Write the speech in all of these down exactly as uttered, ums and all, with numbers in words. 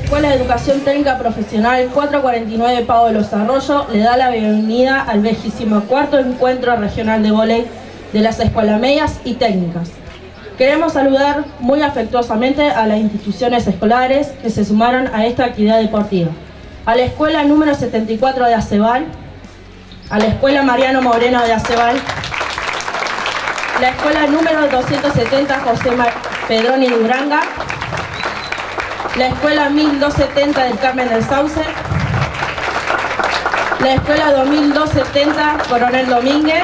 Escuela de Educación Técnica Profesional cuatrocientos cuarenta y nueve Pago de los Arroyos le da la bienvenida al vigésimo cuarto Encuentro Regional de Vóley de las Escuelas Medias y Técnicas. Queremos saludar muy afectuosamente a las instituciones escolares que se sumaron a esta actividad deportiva. A la Escuela número setenta y cuatro de Acebal, a la Escuela Mariano Moreno de Acebal, la Escuela número doscientos setenta José Pedroni de Uranga, la Escuela mil doscientos setenta del Carmen del Sauce, la Escuela dos mil doscientos setenta Coronel Domínguez,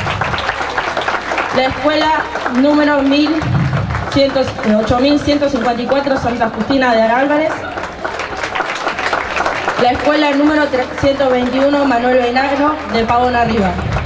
la Escuela número ocho mil ciento cincuenta y cuatro Santa Justina de Álvarez, la Escuela número trescientos veintiuno Manuel Vinagro de Pavón Arriba.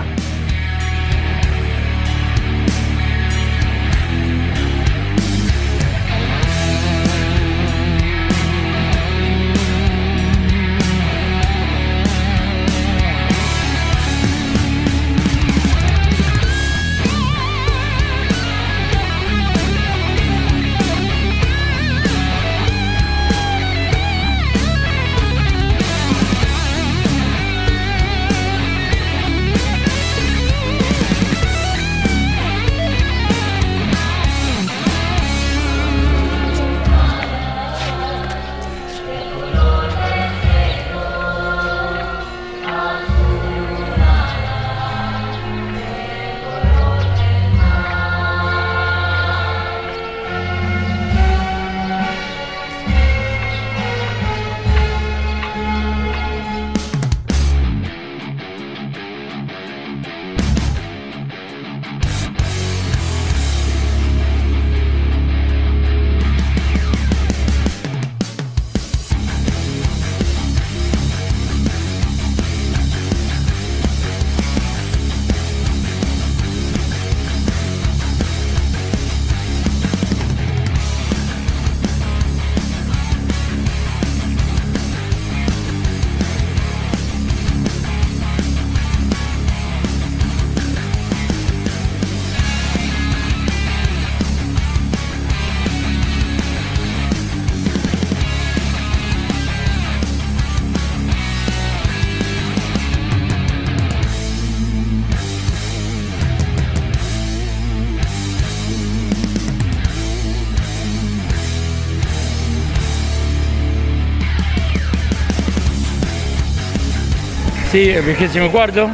Sí, el vigésimo cuarto,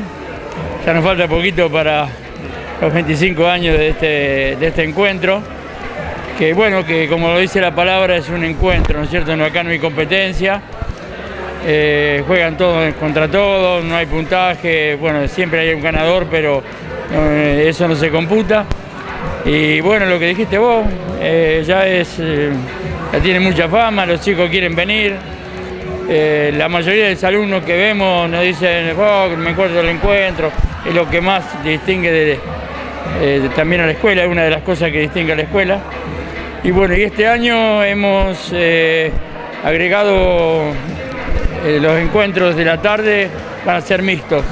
ya nos falta poquito para los veinticinco años de este, de este encuentro, que bueno, que como lo dice la palabra es un encuentro, ¿no es cierto? No, acá no hay competencia, eh, juegan todos contra todos, no hay puntaje, bueno, siempre hay un ganador, pero eh, eso no se computa. Y bueno, lo que dijiste vos, eh, ya es, eh, ya tiene mucha fama, los chicos quieren venir. Eh, la mayoría de los alumnos que vemos nos dicen, oh, me encuentro el encuentro, es lo que más distingue de, eh, de, también a la escuela, es una de las cosas que distingue a la escuela. Y bueno, y este año hemos eh, agregado eh, los encuentros de la tarde, van a ser mixtos.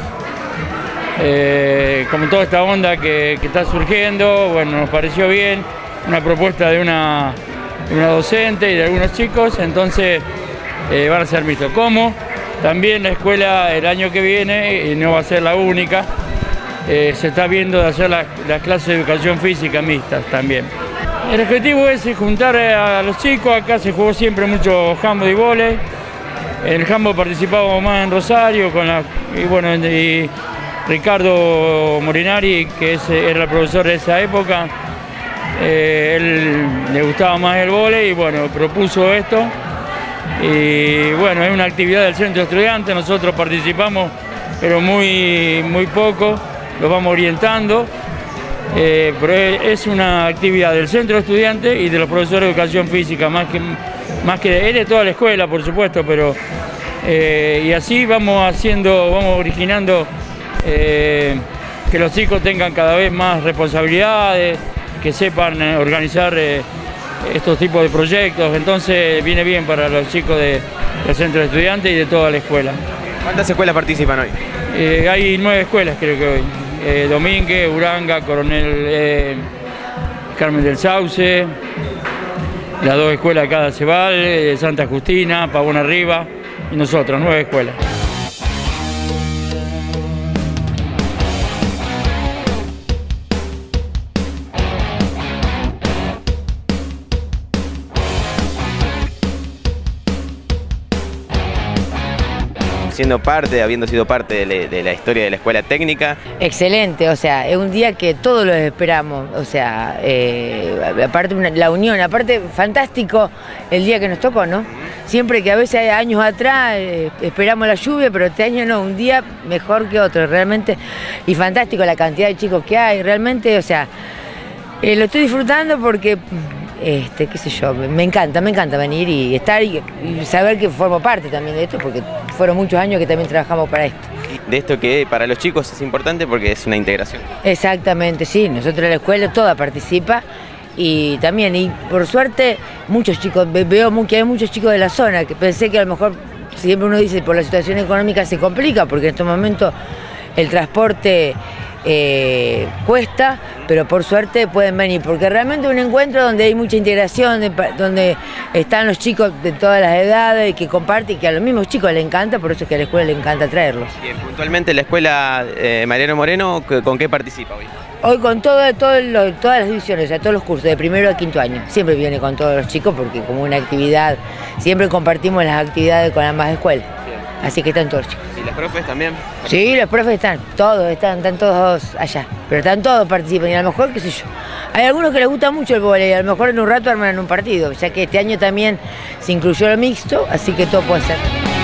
Eh, como toda esta onda que, que está surgiendo, bueno, nos pareció bien, una propuesta de una, de una docente y de algunos chicos, entonces Eh, van a ser mixtos. Como también la escuela el año que viene, y no va a ser la única, eh, se está viendo de hacer las la clases de educación física mixtas también. El objetivo es juntar a los chicos, acá se jugó siempre mucho handball y vóley. En el handball participábamos más en Rosario, con la, y bueno, y Ricardo Morinari, que es, era el profesor de esa época, eh, él le gustaba más el vóley y bueno, propuso esto. Y bueno, es una actividad del centro estudiante, nosotros participamos, pero muy, muy poco, los vamos orientando, eh, pero es una actividad del centro estudiante y de los profesores de educación física, más que, más que es de toda la escuela, por supuesto, pero eh, y así vamos haciendo, vamos originando eh, que los chicos tengan cada vez más responsabilidades, que sepan eh, organizar eh, estos tipos de proyectos, entonces viene bien para los chicos de, del centro de estudiantes y de toda la escuela. ¿Cuántas escuelas participan hoy? Eh, hay nueve escuelas creo que hoy, eh, Domínguez, Uranga, Coronel eh, Carmen del Sauce, las dos escuelas acá de Acebal, eh, Santa Justina, Pavón Arriba y nosotros, nueve escuelas. Siendo parte, habiendo sido parte de, le, de la historia de la escuela técnica. Excelente, o sea, es un día que todos lo esperamos, o sea, eh, aparte una, la unión, aparte fantástico el día que nos tocó, ¿no? Siempre que a veces años atrás eh, esperamos la lluvia, pero este año no, un día mejor que otro, realmente, y fantástico la cantidad de chicos que hay, realmente, o sea, eh, lo estoy disfrutando porque... Este, qué sé yo, me encanta, me encanta venir y estar y, y saber que formo parte también de esto, porque fueron muchos años que también trabajamos para esto. De esto que para los chicos es importante porque es una integración. Exactamente, sí, nosotros en la escuela toda participa y también, y por suerte, muchos chicos, veo que hay muchos chicos de la zona, que pensé que a lo mejor, siempre uno dice, por la situación económica se complica, porque en estos momentos el transporte eh, cuesta, pero por suerte pueden venir, porque realmente es un encuentro donde hay mucha integración, de, donde están los chicos de todas las edades que comparten y que a los mismos chicos les encanta, por eso es que a la escuela le encanta traerlos. Bien, puntualmente la escuela eh, Mariano Moreno, ¿con qué participa hoy? Hoy con todo, todo lo, todas las divisiones, o sea, todos los cursos, de primero a quinto año, siempre viene con todos los chicos porque como una actividad, siempre compartimos las actividades con ambas escuelas. Así que están todos chicos. ¿Y los profes también? Sí, los profes están, todos están, están todos allá. Pero están todos participan y a lo mejor, qué sé yo. Hay algunos que les gusta mucho el vóley, a lo mejor en un rato arman un partido, ya que este año también se incluyó lo mixto, así que todo puede ser.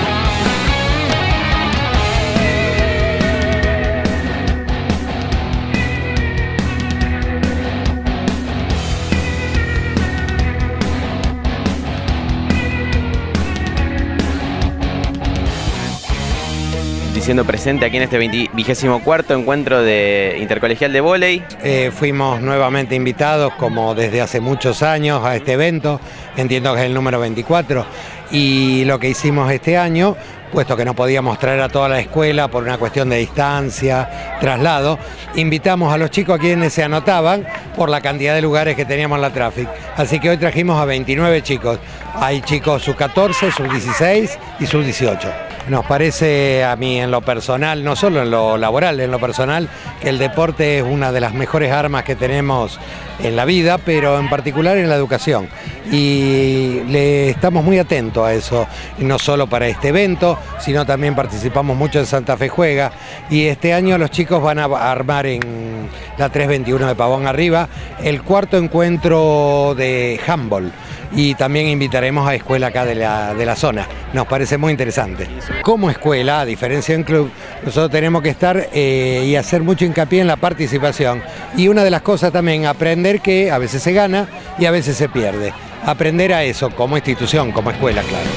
Siendo presente aquí en este vigésimo cuarto encuentro de intercolegial de vóley. Eh, fuimos nuevamente invitados, como desde hace muchos años, a este evento, entiendo que es el número veinticuatro, y lo que hicimos este año, puesto que no podíamos traer a toda la escuela por una cuestión de distancia, traslado, invitamos a los chicos a quienes se anotaban por la cantidad de lugares que teníamos en la Traffic. Así que hoy trajimos a veintinueve chicos. Hay chicos sub catorce, sub dieciséis y sub dieciocho. Nos parece a mí en lo personal, no solo en lo laboral, en lo personal, que el deporte es una de las mejores armas que tenemos en la vida, pero en particular en la educación. Y le estamos muy atentos a eso, no solo para este evento, sino también participamos mucho en Santa Fe Juega. Y este año los chicos van a armar en la tres veintiuno de Pavón Arriba el cuarto encuentro de handball. Y también invitaremos a escuela acá de la, de la zona. Nos parece muy interesante. Como escuela, a diferencia de un club, nosotros tenemos que estar eh, y hacer mucho hincapié en la participación. Y una de las cosas también, aprender que a veces se gana y a veces se pierde. Aprender a eso como institución, como escuela, claro.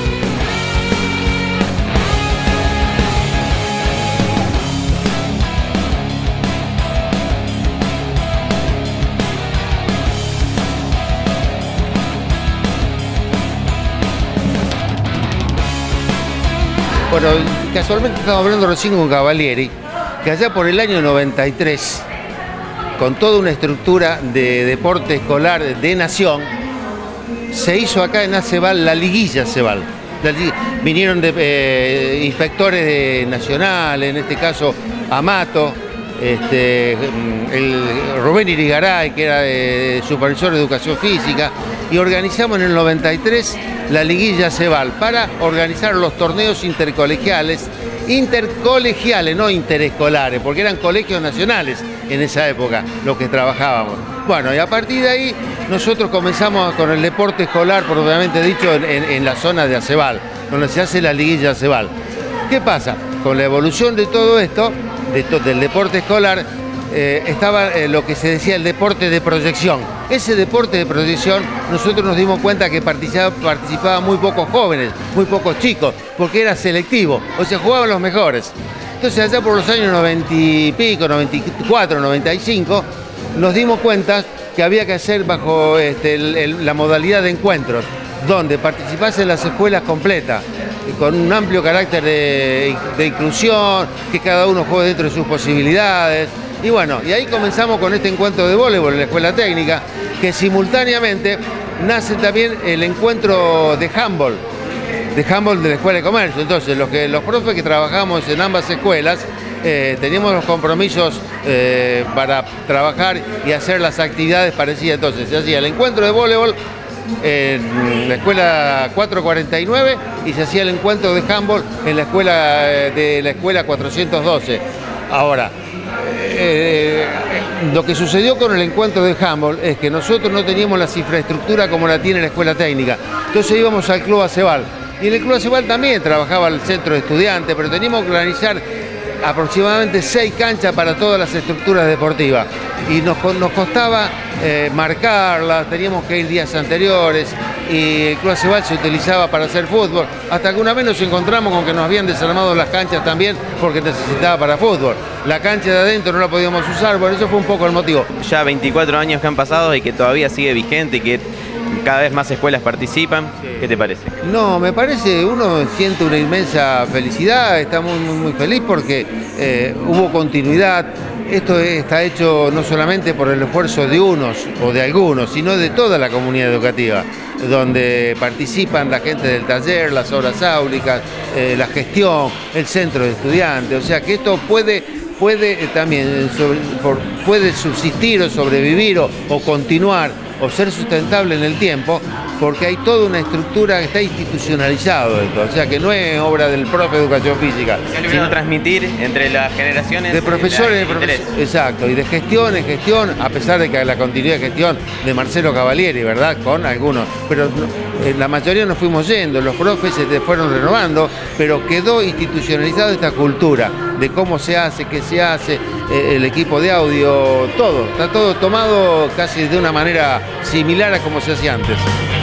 Bueno, casualmente estamos hablando recién con Cavalieri, que allá por el año noventa y tres, con toda una estructura de deporte escolar de nación, se hizo acá en Acebal la liguilla Acebal. La li... Vinieron de, eh, inspectores de nacionales, en este caso Amato, este, el Rubén Irigaray, que era de supervisor de educación física, y organizamos en el noventa y tres la liguilla Acebal para organizar los torneos intercolegiales, intercolegiales, no interescolares, porque eran colegios nacionales en esa época los que trabajábamos. Bueno, y a partir de ahí nosotros comenzamos con el deporte escolar, propiamente dicho, en, en, en la zona de Acebal, donde se hace la liguilla Acebal. ¿Qué pasa? Con la evolución de todo esto, de to, del deporte escolar, eh, estaba eh, lo que se decía el deporte de proyección. Ese deporte de proyección, nosotros nos dimos cuenta que participaban participaba muy pocos jóvenes, muy pocos chicos, porque era selectivo, o sea, jugaban los mejores. Entonces, allá por los años noventa y pico, noventa y cuatro, noventa y cinco, nos dimos cuenta que había que hacer bajo este, el, el, la modalidad de encuentros, donde participasen las escuelas completas, con un amplio carácter de, de inclusión, que cada uno juegue dentro de sus posibilidades. Y bueno, y ahí comenzamos con este encuentro de voleibol en la escuela técnica, que simultáneamente nace también el encuentro de handball, de handball de la Escuela de Comercio. Entonces, los, que, los profes que trabajamos en ambas escuelas, eh, teníamos los compromisos eh, para trabajar y hacer las actividades parecidas. Entonces, se hacía el encuentro de voleibol en la escuela cuatrocientos cuarenta y nueve y se hacía el encuentro de handball en la escuela de la escuela cuatrocientos doce. Ahora, eh, lo que sucedió con el encuentro de handball es que nosotros no teníamos la infraestructura como la tiene la escuela técnica. Entonces íbamos al Club Acebal. Y en el Club Acebal también trabajaba el centro de estudiantes, pero teníamos que organizar aproximadamente seis canchas para todas las estructuras deportivas. Y nos, nos costaba eh, marcarlas, teníamos que ir días anteriores, y el Club Acebal se utilizaba para hacer fútbol, hasta que una vez nos encontramos con que nos habían desarmado las canchas también porque necesitaba para fútbol. La cancha de adentro no la podíamos usar, por eso fue un poco el motivo. Ya veinticuatro años que han pasado y que todavía sigue vigente y que cada vez más escuelas participan. Sí. ¿Qué te parece? No, me parece, uno siente una inmensa felicidad, está muy, muy, muy feliz porque eh, hubo continuidad. Esto está hecho no solamente por el esfuerzo de unos o de algunos, sino de toda la comunidad educativa, donde participan la gente del taller, las obras áulicas, eh, la gestión, el centro de estudiantes. O sea que esto puede, puede también sobre, por, puede subsistir o sobrevivir o, o continuar o ser sustentable en el tiempo, porque hay toda una estructura que está institucionalizado esto, o sea que no es obra del profe de educación física. Sino transmitir entre las generaciones de profesores, de profesores, exacto, y de gestión en gestión, a pesar de que la continuidad de gestión de Marcelo Cavalieri, ¿verdad? Con algunos, pero la mayoría nos fuimos yendo, los profes se fueron renovando, pero quedó institucionalizada esta cultura de cómo se hace, qué se hace, eh, el equipo de audio, todo, está todo tomado casi de una manera similar a como se hacía antes.